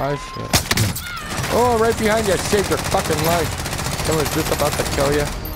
Oh, shit. Oh, right behind you. I saved your fucking life. Someone's just about to kill you.